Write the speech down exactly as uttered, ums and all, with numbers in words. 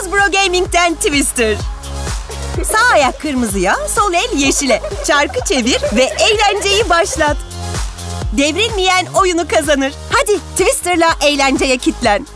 Hasbro Gaming'den Twister. Sağ ayak kırmızıya, sol el yeşile. Çarkı çevir ve eğlenceyi başlat. Devrilmeyen oyunu kazanır. Hadi Twister'la eğlenceye kitlen.